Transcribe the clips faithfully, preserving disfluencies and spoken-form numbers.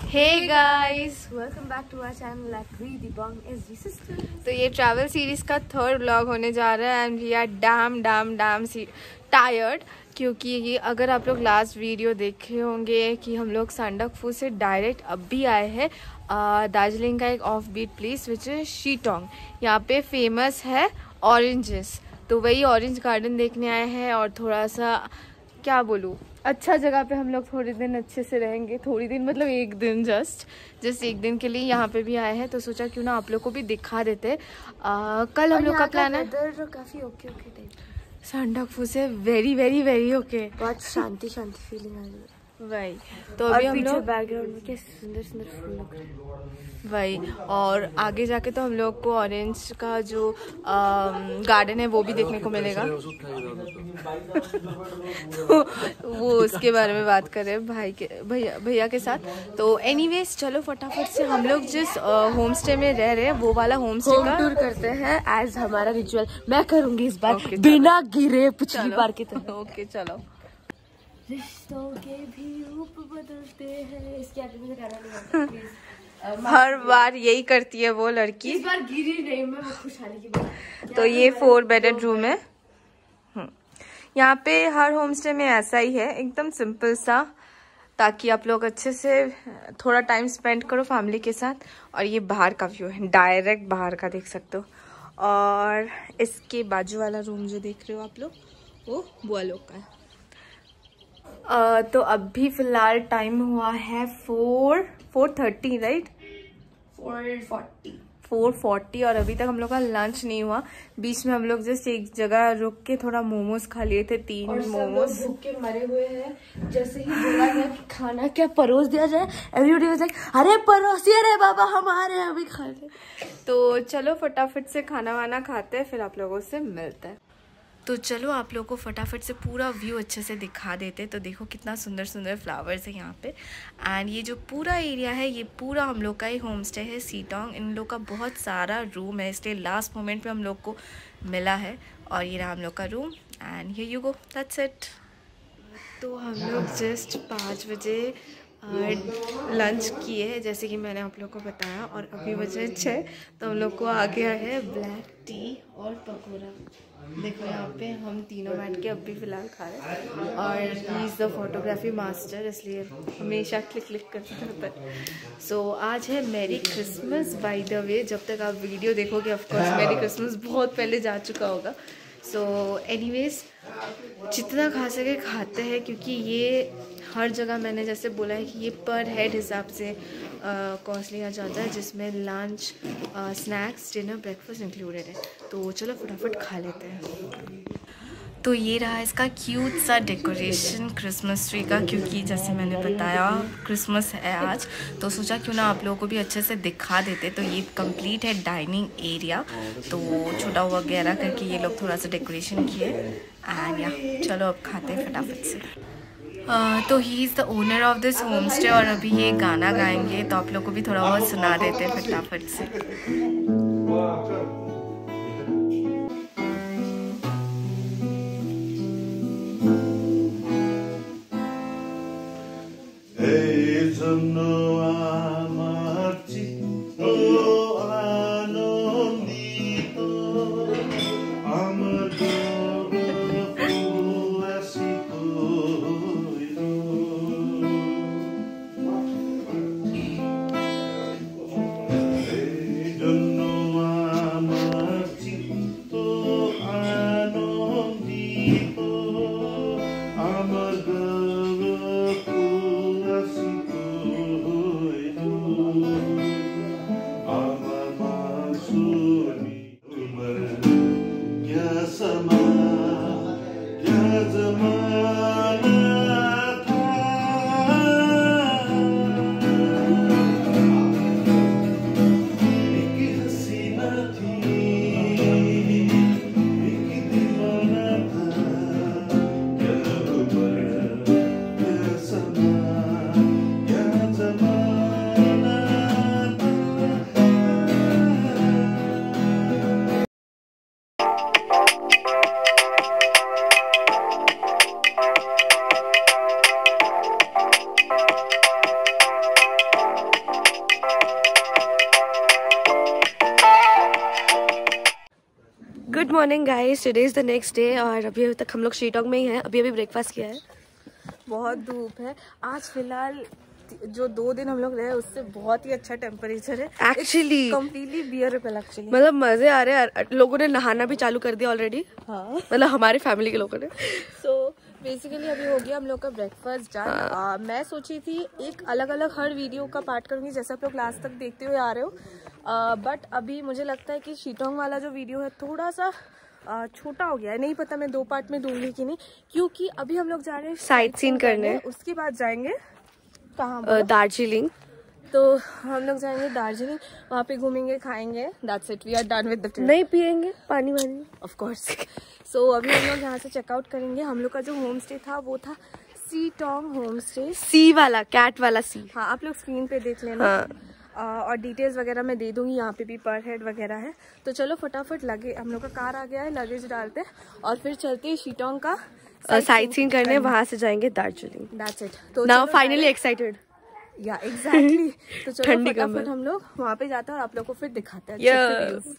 Hey guys, welcome back to our channel like we Dibang SG sisters. तो ये travel series का third vlog होने जा रहा है and we are damn damn damn so tired, क्योंकि ये अगर आप लोग लास्ट वीडियो देखे होंगे कि हम लोग संडकफू से डायरेक्ट अभी आए हैं दार्जिलिंग का एक off beat place which is Sittong. यहाँ पे फेमस है ऑरेंजेस, तो वही ऑरेंज गार्डन देखने आए हैं और थोड़ा सा क्या बोलूँ अच्छा जगह पे हम लोग थोड़े दिन अच्छे से रहेंगे। थोड़ी दिन मतलब एक दिन, जस्ट जस्ट एक दिन के लिए यहाँ पे भी आए हैं, तो सोचा क्यों ना आप लोग को भी दिखा देते। आ, कल हम लोग का प्लान है काफी ओके ओके टाइप संडकफू से वेरी वेरी वेरी ओके, बहुत शांति शांति फीलिंग आ रही है। वही तो अभी हम लोग बैकग्राउंड में कैसे सुंदर सुंदर फूल लग रहे हैं वही, और आगे जाके तो हम लोग को ऑरेंज का जो गार्डन है वो भी देखने को मिलेगा। तो वो उसके बारे में बात कर रहे हैं भाई के भैया भैया के साथ। तो एनीवेज चलो फटाफट से हम लोग जिस होम स्टे में रह रहे हैं वो वाला होम स्टे का टूर करते हैं एज हमारा रिचुअल। मैं करूंगी इस बार okay, बिना गिरे पिछली बार की तरह। ओके चलो। रिश्तों के भी रूप बदलते हैं, इसके आगे मुझे गाना नहीं आता प्लीज। हर बार यही करती है वो लड़की। इस बार गिरी नहीं मैं, वो खुशहाली की बात। तो ये फोर बेडेड रूम है। यहाँ पे हर होम स्टे में ऐसा ही है, एकदम सिंपल सा, ताकि आप लोग अच्छे से थोड़ा टाइम स्पेंड करो फैमिली के साथ। और ये बाहर का व्यू है, डायरेक्ट बाहर का देख सकते हो। और इसके बाजू वाला रूम जो देख रहे हो आप लोग वो बुआ लोग का है। Uh, तो अभी फिलहाल टाइम हुआ है four four thirty right four forty four forty और अभी तक हम लोग का लंच नहीं हुआ। बीच में हम लोग जस्ट एक जगह रुक के थोड़ा मोमोज खा लिए थे, तीन मोमोज। भूख के मरे हुए हैं। जैसे ही बोला गया कि खाना क्या परोस दिया जाए, एवरीबॉडी वाज लाइक अरे परोसिए रे बाबा, हम आ रहे हैं अभी खाने। तो चलो फटाफट से खाना वाना खाते हैं, फिर आप लोगों से मिलते हैं। तो चलो आप लोगों को फटाफट से पूरा व्यू अच्छे से दिखा देते। तो देखो कितना सुंदर सुंदर फ्लावर्स है यहाँ पे। एंड ये जो पूरा एरिया है ये पूरा हम लोग का ही होम स्टे है शीटोंग। इन लोग का बहुत सारा रूम है, इसलिए लास्ट मोमेंट पे हम लोग को मिला है। और ये रहा हम लोग का room and here you go, that's it. तो हम लोग जस्ट पाँच बजे लंच किए जैसे कि मैंने आप लोग को बताया, और अभी बजे छः, तो हम लोग को आ गया है ब्लैक टी और पकौड़ा। देखो यहाँ पे हम तीनों बैठ के अभी फ़िलहाल खा रहे हैं। और he is the photography master, इसलिए हमेशा क्लिक क्लिक करते रहता है। सो आज है merry Christmas by the way. जब तक आप वीडियो देखोगे ऑफकोर्स मैरी क्रिसमस बहुत पहले जा चुका होगा। सो एनीवेज जितना खा सके खाते हैं, क्योंकि ये हर जगह मैंने जैसे बोला है कि ये पर हेड हिसाब से कॉस्ट लिया जाता है, जिसमें lunch, snacks, dinner, breakfast included है। तो चलो फटाफट खा लेते हैं। तो ये रहा इसका क्यूट सा डेकोरेशन क्रिसमस ट्री का, क्योंकि जैसे मैंने बताया क्रिसमस है आज, तो सोचा क्यों ना आप लोगों को भी अच्छे से दिखा देते। तो ये कंप्लीट है डाइनिंग एरिया, तो छोटा वगैरह करके ये लोग थोड़ा सा डेकोरेशन किए। एंड या चलो अब खाते हैं फटाफट से। Uh, तो he is the owner of this homestay और अभी ये गाना गाएंगे, तो आप लोग को भी थोड़ा बहुत सुना देते हैं फटाफट से। Good morning guys, today is the next day और अभी अभी तक हम लोग शीटोंग में ही हैं। अभी अभी ब्रेकफास्ट किया है। बहुत धूप है आज फिलहाल, जो दो दिन हम लोग रहे उससे बहुत ही अच्छा टेम्परेचर है एक्चुअली कम्प्लीटली बियरेबल एक्चुअली। मतलब मजे आ रहे हैं, लोगों ने नहाना भी चालू कर दिया ऑलरेडी। हाँ मतलब हमारे फैमिली के लोगों ने। सो बेसिकली अभी हो गया हम लोग का ब्रेकफास्ट डन। हाँ। मैं सोची थी एक अलग अलग हर वीडियो का पार्ट करूंगी जैसे आप लोग लास्ट तक देखते हुए आ रहे हो, बट uh, अभी मुझे लगता है कि शीटोंग वाला जो वीडियो है थोड़ा सा uh, छोटा हो गया है। नहीं पता मैं दो पार्ट में दूंगी कि नहीं, क्योंकि अभी हम लोग जा रहे हैं साइट सीन करने। उसके बाद जाएंगे कहाँ? दार्जिलिंग। तो हम लोग जाएंगे दार्जिलिंग, वहाँ पे घूमेंगे, खाएंगे। That's it, we are done with the trip. नहीं पियेंगे पानी वानी ऑफ कोर्स। सो अभी हम लोग यहाँ से चेकआउट करेंगे। हम लोग का जो होम स्टे था वो था शीटोंग होम स्टे, सी वाला, कैट वाला सी। हाँ आप लोग स्क्रीन पे देख लेना। हाँ। आ, और डिटेल्स वगैरह मैं दे दूंगी, यहाँ पे भी पर हेड वगैरह है। तो चलो फटाफट लगे, हम लोग का कार आ गया है, लगेज डालते और फिर चलते हैं शीटोंग का साइट सीन करने, वहां से जाएंगे दार्जिलिंग। That's it. तो now finally excited. Yeah exactly. तो चलो फटाफट हम लोग वहाँ पे जाते हैं और आप लोग को फिर दिखाते हैं। yes.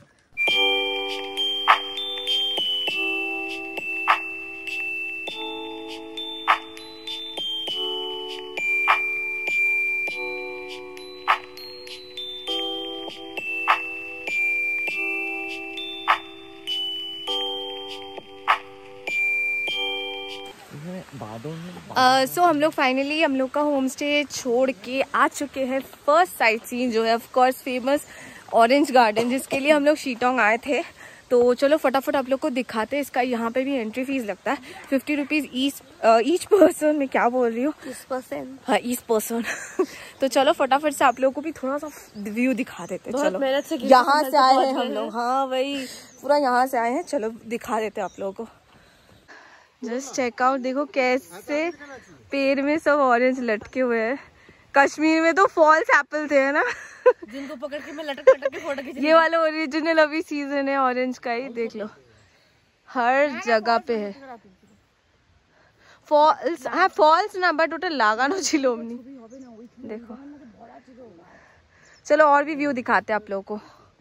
सो uh, so हम लोग फाइनली हम लोग का होम स्टे छोड़ के आ चुके हैं। फर्स्ट साइट सीन जो है of course famous orange garden, जिसके लिए हम लोग शीटोंग आए थे। तो चलो फटाफट आप लोग को दिखाते हैं। इसका यहाँ पे भी एंट्री फीस लगता है fifty rupees each each person. मैं क्या बोल रही हूँ, ईच पर्सन। हाँ ईच पर्सन। तो चलो फटाफट से आप लोगों को भी थोड़ा सा व्यू दिखा देते हैं। चलो यहाँ से आए हैं हम लोग। हाँ वही पूरा यहाँ से आए हैं, चलो दिखा देते हैं आप लोगों को। जस्ट चेकआउट, देखो कैसे पेड़ में सब ऑरेंज लटके हुए हैं। कश्मीर में तो फॉल्स एप्पल थे है ना, जिनको पकड़ के मैं लटक लटक के फोटो खींच। ये वाला ओरिजिनल अभी सीजन है ऑरेंज का ही, देख लो हर जगह पे है फॉल्स। हाँ फॉल्स ना बट ওটা লাগানো ছিল हमने। देखो चलो और भी व्यू दिखाते हैं आप लोगों को।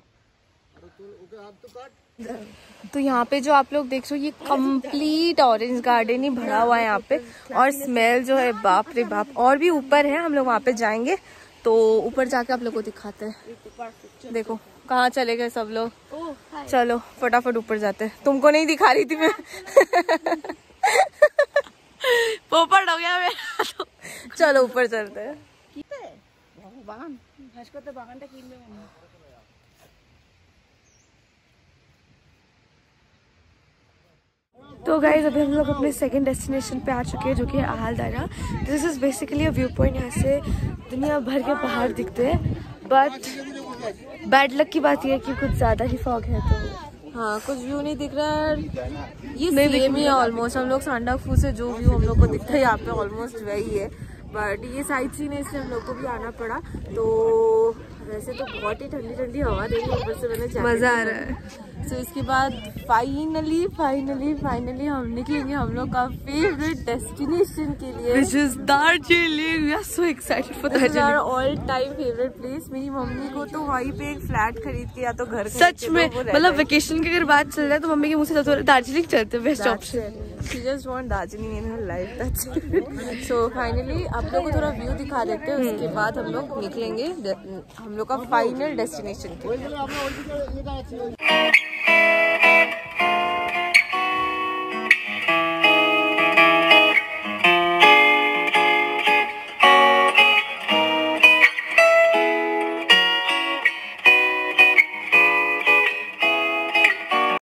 तो यहाँ पे जो आप लोग देख रहे हो ये कंप्लीट ऑरेंज गार्डन ही भरा हुआ है यहाँ पे, और स्मेल जो है बाप रे बाप। और भी ऊपर है, हम लोग वहाँ पे जाएंगे तो ऊपर जाके आप लोग को दिखाते हैं। देखो कहाँ चले गए सब लोग। चलो फटाफट ऊपर जाते हैं। तुमको नहीं दिखा रही थी मैं। पोपट हो गया मेरा तो। चलो ऊपर चलते हैं। तो गाइज अभी हम लोग अपने सेकंड डेस्टिनेशन पे आ चुके हैं, जो कि है Ahaldara. This is basically a view point. यहाँ से दुनिया भर के पहाड़ दिखते हैं, बट बैड लक की बात यह है कि कुछ ज्यादा ही फॉग है, तो हाँ कुछ व्यू नहीं दिख रहा है। ये सेम ही है ऑलमोस्ट। हम लोग सांडाफू से जो व्यू हम लोग को दिखता है यहाँ पे ऑलमोस्ट वही है, बट ये साइट सीन है इसलिए हम लोग को भी आना पड़ा। तो वैसे तो बहुत ही ठंडी ठंडी हवा दे रही है, ऊपर से मैंने मजा आ रहा है। तो so, इसके बाद फाइनली फाइनली फाइनली हम निकलेंगे हम लोग का फेवरेट डेस्टिनेशन के लिए, which is Darjeeling. We are so excited for This is our all time favorite place। मेरी मम्मी को तो वहीं पे एक फ्लैट खरीद के या तो घर सच में, मतलब वेकेशन की अगर बात चल रहा है तो मम्मी के मुँह से तो दार्जिलिंग चलते हैं, best option. She just want Darjeeling in her life, that's it। So finally आप लोग को थोड़ा व्यू दिखा देते हैं, उसके बाद हम लोग निकलेंगे हम लोग का फाइनल डेस्टिनेशन के लिए।